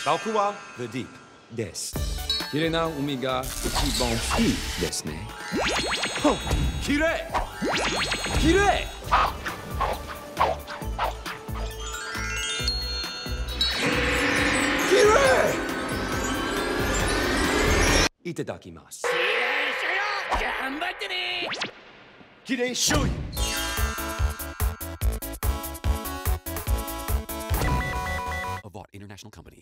僕は The Deep です。綺麗な海が一番好きですね。綺麗綺麗綺麗いただきます。 頑張ってね。 綺麗醤油 Of what international company?